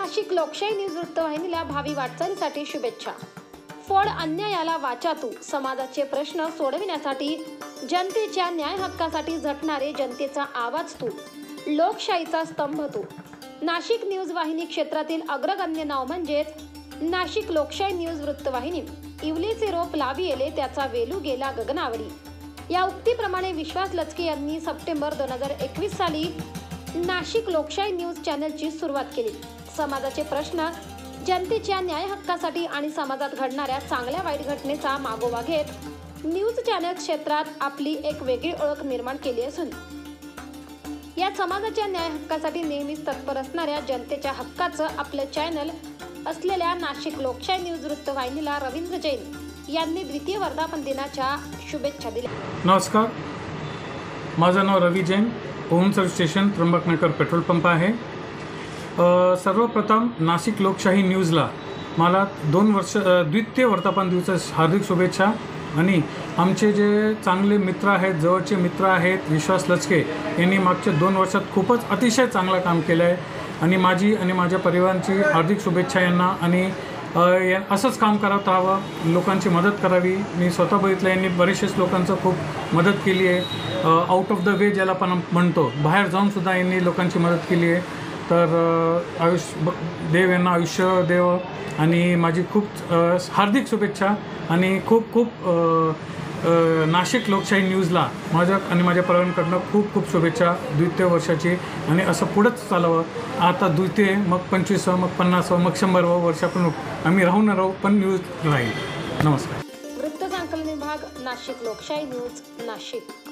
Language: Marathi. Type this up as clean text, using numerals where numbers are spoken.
नाशिक लोकशाही न्यूज वृत्तवाहिनीला भावी वाटचालीसाठी शुभेच्छा। फोड अन्यायाला वाचा तू, समाजाचे प्रश्न सोडविण्यासाठी, जनतेच्या न्याय हक्कासाठी झटणारे जनतेचा आवाज तू, लोकशाहीचा स्तंभ तू। नाशिक न्यूज वाहिनी क्षेत्रातील अग्रगण्य नाव म्हणजेच नाशिक लोकशाही न्यूज वृत्तवाहिनी। इवलेचे रोप लावी येले त्याचा वेलू गेला गगनावरी, या उक्तीप्रमाणे विश्वास लचके यांनी सप्टेंबर 2021 साली नाशिक लोकशाही न्यूज चॅनलची सुरुवात केली। समाजाचे प्रश्न, जनतेच्या न्याय हक्कासाठी आणि समाजात घडणाऱ्या चांगल्या वाईट घटनेचा मागोवा घेत न्यूज चॅनल क्षेत्रात आपली एक वेगळी ओळख निर्माण केली असून या समाजाच्या न्याय हक्कासाठी नेहमीच तत्पर असणाऱ्या जनतेच्या हक्काचं आपलं चॅनल असलेल्या नाशिक लोकशाही न्यूज वृत्तवाहिनीला रवींद्र जैन यांनी द्वितीय वर्धापन दिनाच्या शुभेच्छा दिल्या। नमस्कार, माझं नाव Ravi Jain, Om service station Trimbaknagar petrol pump आहे। सर्वप्रथम नाशिक लोकशाही न्यूजला मला द्वितीय वर्धापन दिवसाच्या हार्दिक शुभेच्छा। आणि आमचे जे चांगले मित्र आहेत, जवळचे मित्र आहेत, विश्वास लचके यांनी मागच्या 2 वर्षात खूपच अतिशय चांगलं काम केलं आहे आणि माझी आणि माझ्या परिवाराची हार्दिक शुभेच्छा यांना। आणि असंच काम करत राहावं, लोकांची मदत करावी। मी स्वतः बघितलं, यांनी बरेचसेच लोकांचं खूप मदत केली आहे। आउट ऑफ द वे ज्याला आपण म्हणतो, बाहेर जाऊनसुद्धा यांनी लोकांची मदत केली आहे। तर देव यांना आयुष्य देव आणि माझी खूप हार्दिक शुभेच्छा आणि खूप खूप नाशिक लोकशाही न्यूजला माझ्या आणि माझ्या परिवाराकडनं खूप खूप शुभेच्छा द्वितीय वर्षाची। आणि असं पुढंच चालावं, आता द्वितीय, मग 25वा, मग 50वा, मग 100वा वर्ष आपण आम्ही राहू न राहू, पण न्यूज राहील। नमस्कार। वृत्त संकलन विभाग, नाशिक लोकशाही न्यूज, नाशिक।